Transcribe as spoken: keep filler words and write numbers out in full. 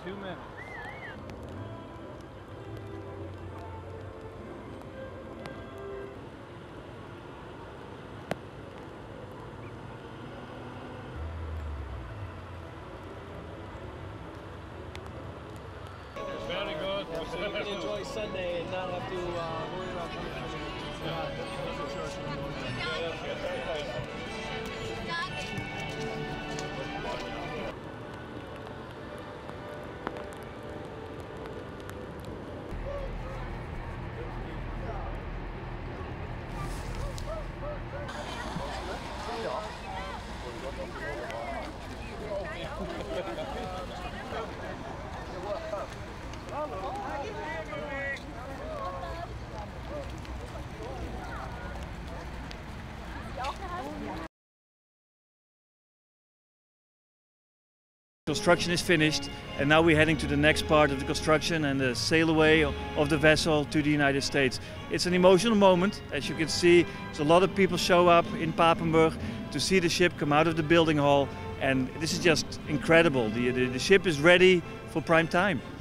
two minutes. Very good. Yeah, so you can enjoy Sunday and not have to uh, worry about coming home. Construction is finished, and now we're heading to the next part of the construction and the sail away of the vessel to the United States. It's an emotional moment. As you can see, there's a lot of people show up in Papenburg to see the ship come out of the building hall, and this is just incredible. The, the, the ship is ready for prime time.